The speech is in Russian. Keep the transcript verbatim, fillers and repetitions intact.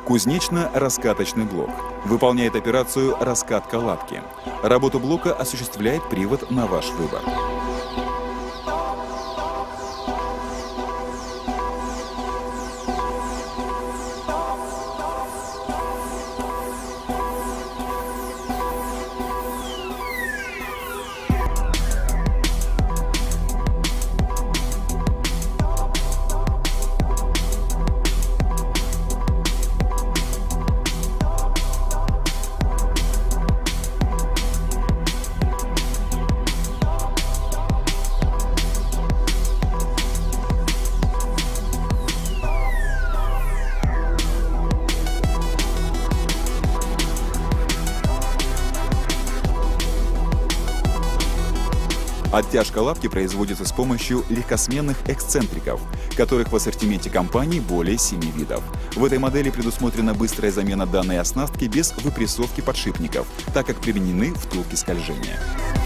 Кузнечно-раскаточный блок. Выполняет операцию раскатка лапки. Работу блока осуществляет привод на ваш выбор. Оттяжка лапки производится с помощью легкосменных эксцентриков, которых в ассортименте компании более семи видов. В этой модели предусмотрена быстрая замена данной оснастки без выпрессовки подшипников, так как применены втулки скольжения.